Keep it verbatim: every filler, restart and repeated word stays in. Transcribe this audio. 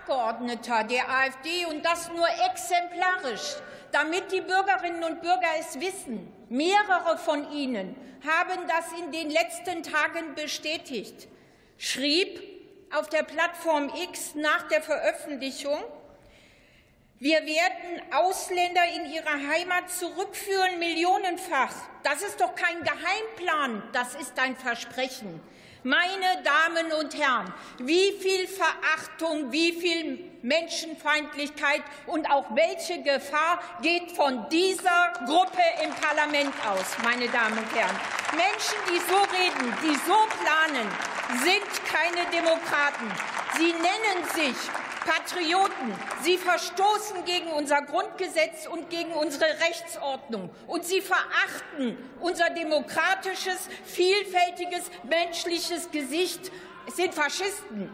Abgeordneter der AfD, und das nur exemplarisch, damit die Bürgerinnen und Bürger es wissen. Mehrere von ihnen haben das in den letzten Tagen bestätigt, schrieb auf der Plattform X nach der Veröffentlichung: Wir werden Ausländer in ihre Heimat zurückführen, millionenfach. Das ist doch kein Geheimplan, das ist ein Versprechen. Meine Damen und Herren, wie viel Verachtung, wie viel Menschenfeindlichkeit und auch welche Gefahr geht von dieser Gruppe im Parlament aus, meine Damen und Herren. Menschen, die so reden, die so planen, sind keine Demokraten. Sie nennen sich Patrioten. Sie verstoßen gegen unser Grundgesetz und gegen unsere Rechtsordnung. Und sie verachten unser demokratisches, vielfältiges, menschliches Gesicht. Es sind Faschisten.